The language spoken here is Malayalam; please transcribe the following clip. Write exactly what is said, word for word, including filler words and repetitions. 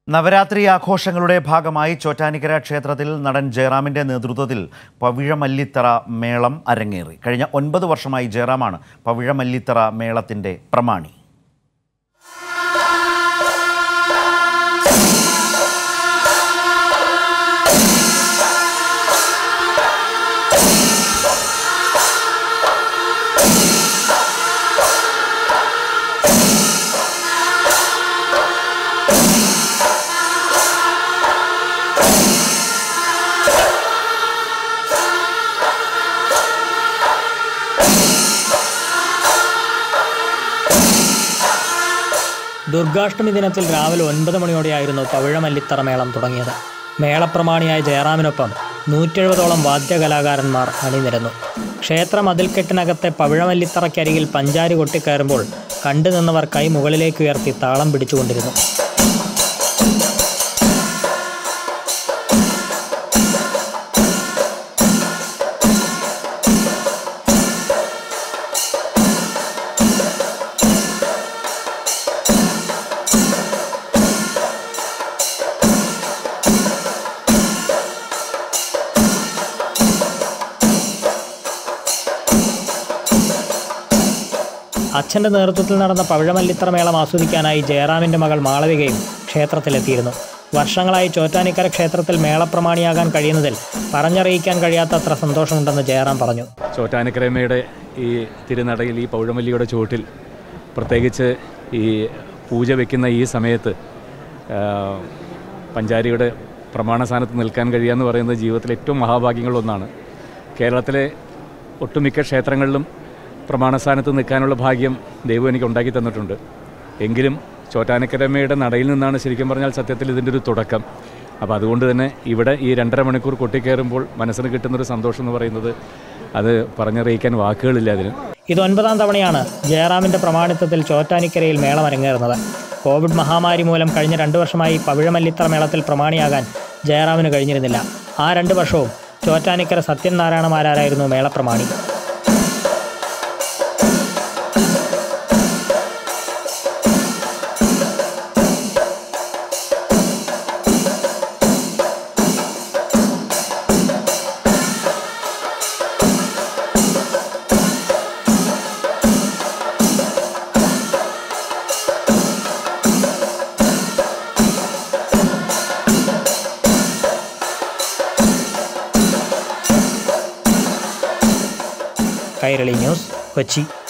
നവരാത്രി ആഘോഷങ്ങളുടെ ഭാഗമായി ചോറ്റാനിക്കര ക്ഷേത്രത്തിൽ നടൻ ജയറാമിന്റെ നേതൃത്വത്തിൽ പവിഴമല്ലിത്തറ മേളം അരങ്ങേറി. കഴിഞ്ഞ ഒൻപത് വർഷമായി ജയറാമാണ് പവിഴമല്ലിത്തറ മേളത്തിന്റെ പ്രമാണി. ദുർഗാഷ്ടമി ദിനത്തിൽ രാവിലെ ഒൻപത് മണിയോടെയായിരുന്നു പവിഴമല്ലിത്തറ മേളം തുടങ്ങിയത്. മേളപ്രമാണിയായ ജയറാമിനൊപ്പം നൂറ്റെഴുപതോളം വാദ്യകലാകാരന്മാർ അണിനിരന്നു. ക്ഷേത്ര മതിൽക്കെട്ടിനകത്തെ പവിഴമല്ലിത്തറയ്ക്കരികിൽ പഞ്ചാരി കൊട്ടിക്കയറുമ്പോൾ കണ്ടുനിന്നവർ കൈ മുകളിലേക്ക് ഉയർത്തി താളം പിടിച്ചുകൊണ്ടിരുന്നു. അച്ഛൻ്റെ നേതൃത്വത്തിൽ നടന്ന പവിഴമല്ലിത്തറ മേളം ആസ്വദിക്കാനായി ജയറാമിൻ്റെ മകൾ മാളവികയും ക്ഷേത്രത്തിലെത്തിയിരുന്നു. വർഷങ്ങളായി ചോറ്റാനിക്കര ക്ഷേത്രത്തിൽ മേളപ്രമാണിയാകാൻ കഴിയുന്നതിൽ പറഞ്ഞറിയിക്കാൻ കഴിയാത്തത്ര സന്തോഷമുണ്ടെന്ന് ജയറാം പറഞ്ഞു. ചോറ്റാനിക്കരമ്മയുടെ ഈ തിരുനടയിൽ ഈ പവിഴമല്ലിയുടെ ചുവട്ടിൽ പ്രത്യേകിച്ച് ഈ പൂജ വയ്ക്കുന്ന ഈ സമയത്ത് പഞ്ചാരിയുടെ പ്രമാണസ്ഥാനത്ത് നിൽക്കാൻ കഴിയുക എന്ന് പറയുന്നത് ജീവിതത്തിലെ ഏറ്റവും മഹാഭാഗ്യങ്ങളൊന്നാണ്. കേരളത്തിലെ ഒട്ടുമിക്ക ക്ഷേത്രങ്ങളിലും പ്രമാണസ്ഥാനത്ത് നിൽക്കാനുള്ള ഭാഗ്യം ദൈവം എനിക്ക് ഉണ്ടാക്കി തന്നിട്ടുണ്ട്. എങ്കിലും ചോറ്റാനിക്കരമ്മയുടെ നടയിൽ നിന്നാണ് ശരിക്കും പറഞ്ഞാൽ സത്യത്തിൽ ഇതിൻ്റെ ഒരു തുടക്കം. അപ്പോൾ അതുകൊണ്ട് തന്നെ ഇവിടെ ഈ രണ്ടര മണിക്കൂർ കൊട്ടിക്കയറുമ്പോൾ മനസ്സിന് കിട്ടുന്നൊരു സന്തോഷം എന്ന് പറയുന്നത് അത് പറഞ്ഞറിയിക്കാൻ വാക്കുകളില്ല അതിന്. ഇത് ഒൻപതാം തവണയാണ് ജയറാമിൻ്റെ പ്രമാണിത്വത്തിൽ ചോറ്റാനിക്കരയിൽ മേളം അരങ്ങേറുന്നത്. കോവിഡ് മഹാമാരി മൂലം കഴിഞ്ഞ രണ്ട് വർഷമായി പവിഴമല്ലിത്തറ മേളത്തിൽ പ്രമാണിയാകാൻ ജയറാമിന് കഴിഞ്ഞിരുന്നില്ല. ആ രണ്ട് വർഷവും ചോറ്റാനിക്കര സത്യനാരായണമാരായിരുന്നു മേളപ്രമാണി. കൈരളി ന്യൂസ്, കൊച്ചി.